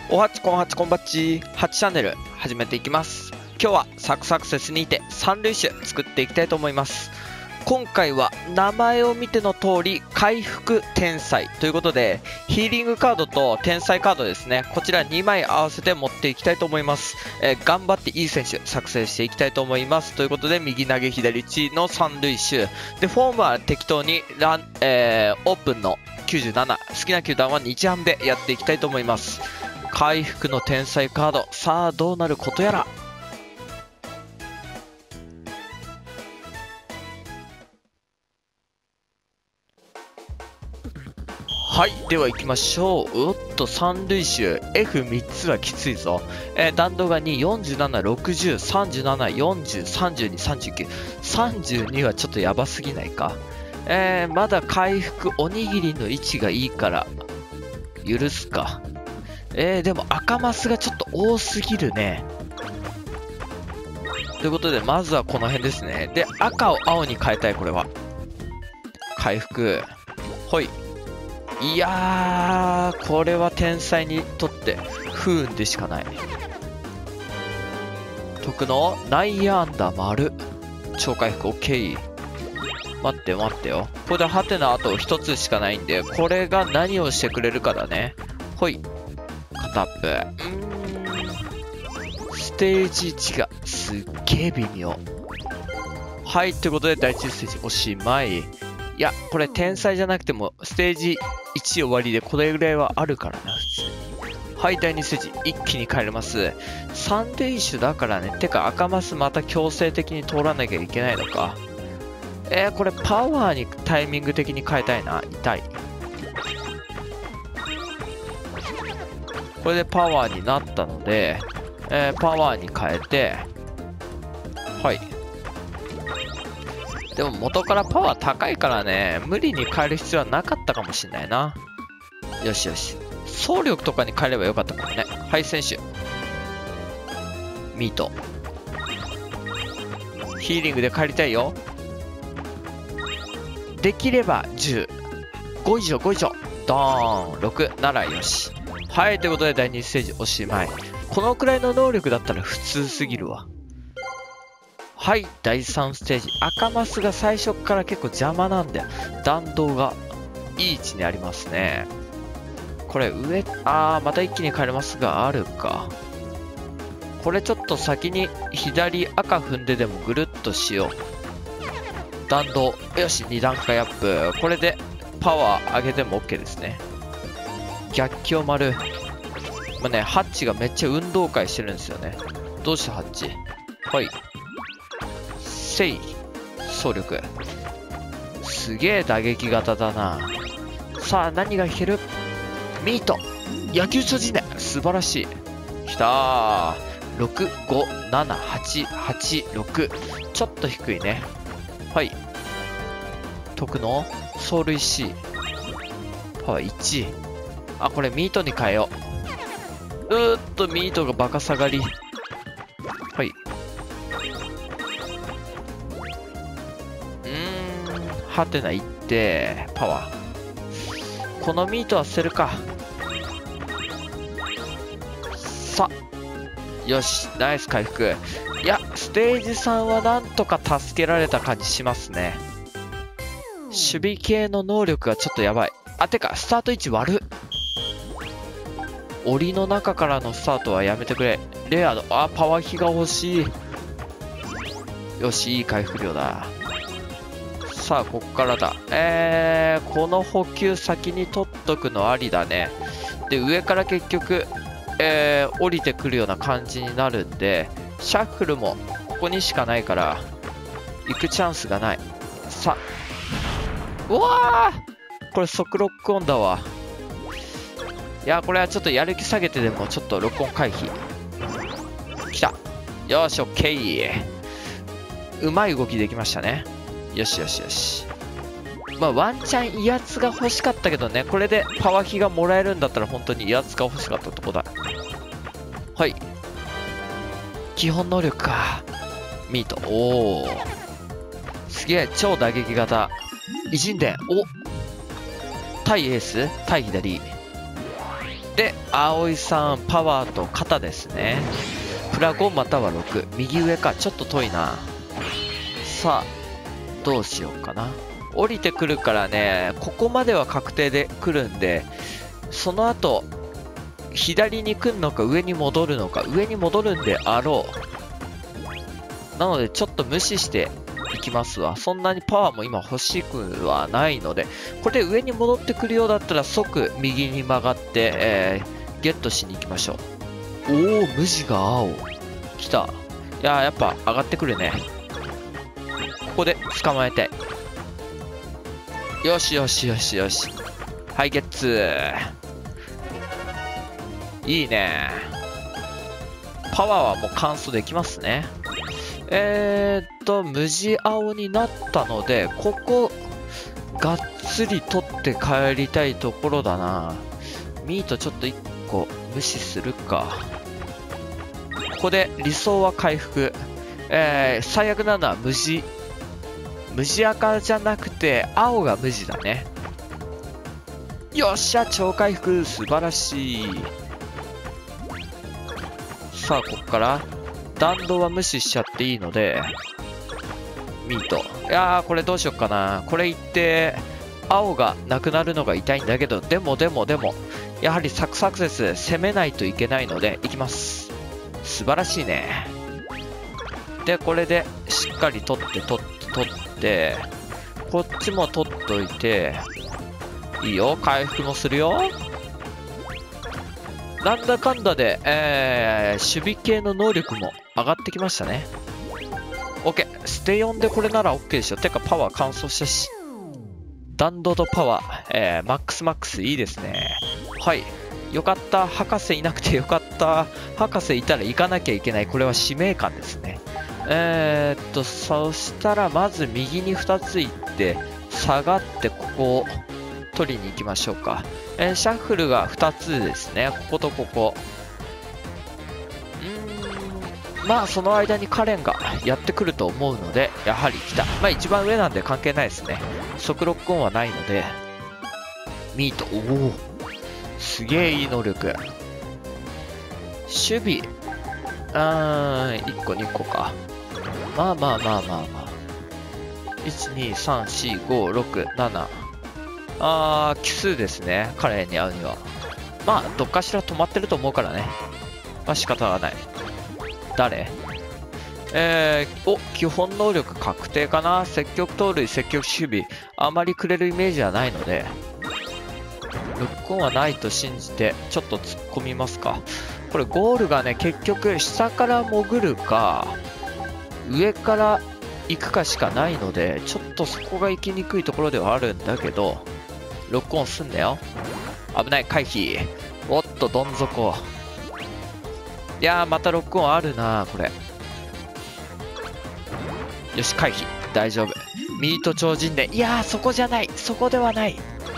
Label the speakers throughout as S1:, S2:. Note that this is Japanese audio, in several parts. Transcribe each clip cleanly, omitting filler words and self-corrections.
S1: おはちこんはちこんばっち8チャンネル始めていきます。今日はサクサクセスにて三塁手作っていきたいと思います。今回は名前を見ての通り回復天才ということで、ヒーリングカードと天才カードですね、こちら2枚合わせて持っていきたいと思います。頑張っていい選手作成していきたいと思います。ということで右投げ左打ちの三塁手で、フォームは適当にオープンの97、好きな球団は日ハムでやっていきたいと思います。回復の天才カード、さあどうなることやら。はい、では行きましょう。おっと、三塁手 F3 つはきついぞ。弾道が2、47、60、37、40、32、39。32はちょっとやばすぎないか。まだ回復おにぎりの位置がいいから許すか。でも赤マスがちょっと多すぎるね。ということでまずはこの辺ですね。で赤を青に変えたい。これは回復、ほい。いやー、これは天才にとって不運でしかない。徳の内野安打丸、超回復 OK。 待って待ってよ、これでハテナあと1つしかないんで、これが何をしてくれるかだね。ほい、片アップ。ステージ1がすっげえ微妙。はい、ということで第1ステージおしまい。いや、これ天才じゃなくてもステージ1終わりでこれぐらいはあるからな、普通に。はい、第2ステージ一気に帰れます。三塁手だからね。てか赤マスまた強制的に通らなきゃいけないのか。これパワーにタイミング的に変えたいな。痛い。これでパワーになったので、パワーに変えて、はい。でも元からパワー高いからね、無理に変える必要はなかったかもしれないな。よしよし。走力とかに変えればよかったかもね。はい、選手。ミート。ヒーリングで帰りたいよ。できれば10。5以上、5以上。ドーン。6ならよし。はい、ということで第2ステージおしまい。このくらいの能力だったら普通すぎるわ。はい、第3ステージ。赤マスが最初から結構邪魔なんで、弾道がいい位置にありますね。これ上、また一気に変えれますがあるか。これちょっと先に左赤踏んででもぐるっとしよう。弾道、よし、2段階アップ。これでパワー上げても OK ですね。逆境丸。まあね、ハッチがめっちゃ運動会してるんですよね。どうしたハッチ。はい。せい。走力。すげえ打撃型だな。さあ、何が引ける？ミート。野球超人だ。素晴らしい。きたー。6、5、7、8、8、6。ちょっと低いね。はい。徳の走塁 C。パワー1。これミートに変えよう。ミートがバカ下がり。はい。ハテナいって、パワー。このミートは捨てるか。さ。よし、ナイス回復。いや、ステージ3はなんとか助けられた感じしますね。守備系の能力がちょっとやばい。てか、スタート位置悪っ。檻の中からのスタートはやめてくれ。レアード。パワー比が欲しい。よし、いい回復量だ。さあ、こっからだ。この補給先に取っとくのありだね。で、上から結局、降りてくるような感じになるんで、シャッフルもここにしかないから、行くチャンスがない。さあ。うわー！これ即ロックオンだわ。いや、これはちょっとやる気下げてでもちょっとロックオン回避。きた。よーし、オッケー。うまい動きできましたね。よしよしよし。まあ、ワンチャン威圧が欲しかったけどね、これでパワー比がもらえるんだったら本当に威圧が欲しかったとこだ。はい。基本能力か。ミート。おー。すげえ、超打撃型。偉人伝。対エース対左。 で、葵さん、パワーと肩ですね。プラ5または6。右上か。ちょっと遠いな。さあ、どうしようかな。降りてくるからね、ここまでは確定で来るんで、その後、左に来るのか上に戻るのか。上に戻るんであろう。なので、ちょっと無視していきますわ。そんなにパワーも今欲しくはないので、これで上に戻ってくるようだったら即右に曲がって、ゲットしに行きましょう。おお、無地が青。来た。いやー、やっぱ上がってくるね。ここで捕まえたい。よしよしよしよし。はい、ゲッツー。いいね。パワーはもう完走できますね。無地青になったので、ここ、がっつり取って帰りたいところだな。ミートちょっと1個無視するか。ここで理想は回復。最悪なのは無地赤じゃなくて、青が無地だね。よっしゃ、超回復、素晴らしい。さあ、ここから、弾道は無視しちゃっていいので、ミート。いやー、これどうしよっかな。これいって、青がなくなるのが痛いんだけど、でも、やはりサクサクセス攻めないといけないので、いきます。素晴らしいね。で、これで、しっかり取って、こっちも取っといて、いいよ、回復もするよ。なんだかんだで、守備系の能力も上がってきましたね。OK。ステ4でこれなら OK でしょ。てかパワー乾燥したし。弾道とパワー、マックスいいですね。はい。よかった。博士いなくてよかった。博士いたら行かなきゃいけない。これは使命感ですね。そしたらまず右に2つ行って、下がってここを取りに行きましょうか。シャッフルが2つですね。こことここ。まあその間にカレンがやってくると思うので、やはり来た。まあ一番上なんで関係ないですね。速ロックオンはないので。ミート。おお。すげえいい能力。守備。1個2個か。まあ。1、2、3、4、5、6、7。奇数ですね。カレンに合うには。まあ、どっかしら止まってると思うからね。まあ仕方がない。誰？基本能力確定かな。積極盗塁、積極守備。あまりくれるイメージはないので、ロックオンはないと信じて、ちょっと突っ込みますか。これゴールがね、結局下から潜るか、上から行くかしかないので、ちょっとそこが行きにくいところではあるんだけど、ロックオンすんだよ。危ない、回避。おっと、どん底。いやー、またロックオンあるなこれ。よし、回避。大丈夫。ミート超人伝。いやー、そこじゃない。そこではない。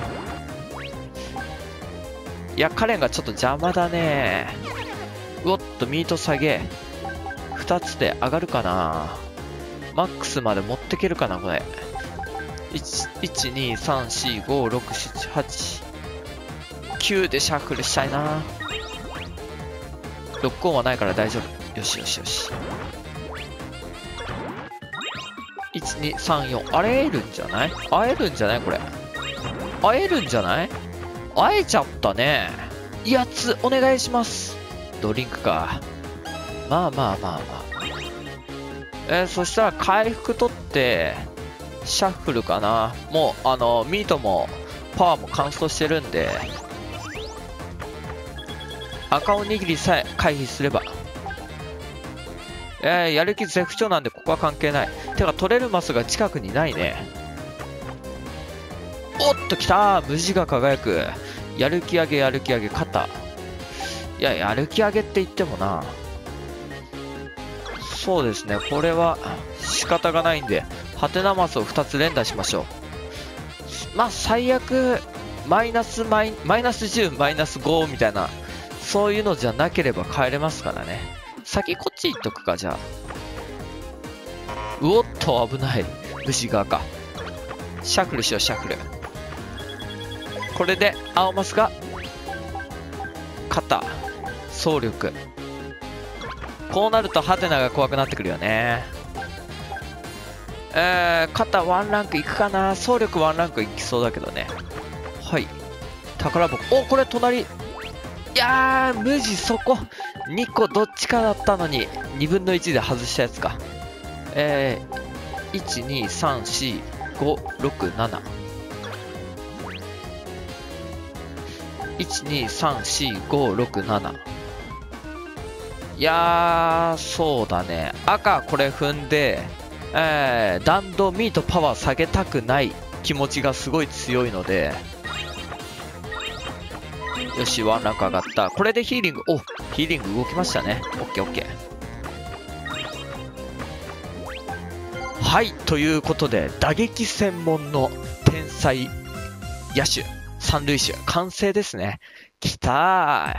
S1: いや、カレンがちょっと邪魔だね。おっと、ミート下げ。2つで上がるかな。マックスまで持ってけるかな、これ。1、2、3、4、5、6、7、8、9でシャッフルしたいな。ロックオンはないから大丈夫。よし。1、2、3、4。会えるんじゃない？会えるんじゃないこれ。会えるんじゃない？会えちゃったね。威圧お願いします。ドリンクか。まあ。そしたら回復取って、シャッフルかな。もう、ミートもパワーも乾燥してるんで、赤おにぎりさえ回避すれば。やる気絶不調なんでここは関係ない。てか取れるマスが近くにないね。おっと来たー。無地が輝く。やる気上げ肩。いや、やる気上げって言ってもな。そうですね。これは仕方がないんで、ハテナマスを2つ連打しましょう。まあ最悪、マイナス10、マイナス5みたいな、そういうのじゃなければ帰れますからね。先こっち行っとくか、じゃあ。うおっと、危ない。虫側か。シャッフルしよう、シャッフル。これで、青マスが、 肩、走力。こうなるとハテナが怖くなってくるよね。肩ワンランクいくかな。走力ワンランクいきそうだけどね。はい。宝箱。お、これ隣。いやー、無事そこ。2個どっちかだったのに、2分の1で外したやつか。1、2、3、4、5、6、7。1、2、3、4、5、6、7。いやー、そうだね。赤これ踏んで、弾道ミートパワー下げたくない気持ちがすごい強いので、よし、ワンランク上がった。これでヒーリング、お、ヒーリング動きましたね。オッケーオッケー。はい、ということで、打撃専門の天才野手、三塁手、完成ですね。きたー。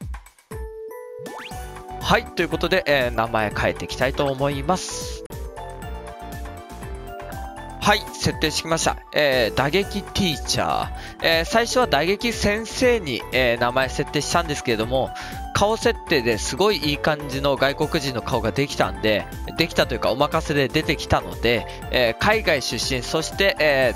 S1: はい、ということで、名前変えていきたいと思います。はい、設定してきました。打撃ティーチャー。最初は打撃先生に、名前設定したんですけれども、顔設定ですごいいい感じの外国人の顔ができたんで、できたというかお任せで出てきたので、海外出身、そして、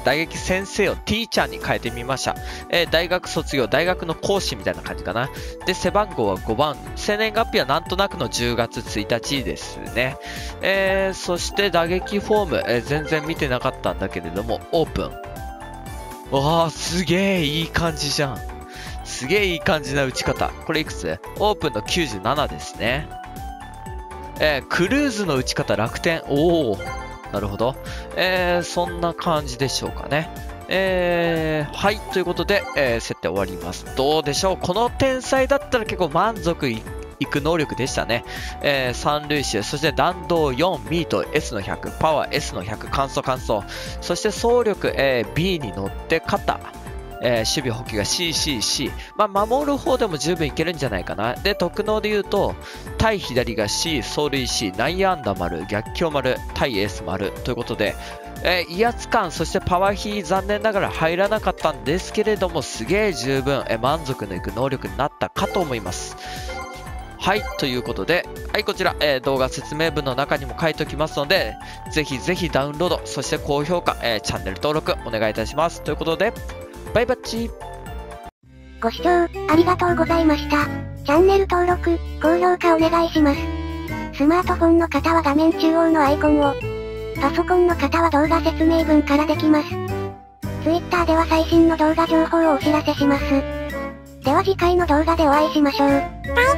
S1: 打撃先生をティーチャーに変えてみました。大学卒業、大学の講師みたいな感じかな。で、背番号は5番。生年月日はなんとなくの10月1日ですね。そして打撃フォーム、全然見てなかったんだけれども、オープン。わあ、すげえいい感じじゃん。すげえいい感じな打ち方。これいくつ？オープンの97ですね。クルーズの打ち方楽天。おお、なるほど。そんな感じでしょうかね。はい、ということで、設定終わります。どうでしょう？この天才だったら結構満足いく能力でしたね。三塁手、そして弾道4、ミート S の100、パワー S の100、乾燥。そして走力、B に乗って肩。守備補給が CCC。まあ、守る方でも十分いけるんじゃないかな。で、特能で言うと、対左が C、走塁 C、内野安打丸、逆境丸、対 S 丸ということで、威圧感、そしてパワー比残念ながら入らなかったんですけれども、すげえ十分、満足のいく能力になったかと思います。はい、ということで、はい、こちら、動画説明文の中にも書いておきますので、ぜひぜひダウンロード、そして高評価、チャンネル登録お願いいたします。ということで、バイバッチ。
S2: ご視聴ありがとうございました。チャンネル登録、高評価お願いします。スマートフォンの方は画面中央のアイコンを、パソコンの方は動画説明文からできます。Twitter では最新の動画情報をお知らせします。では次回の動画でお会いしましょう。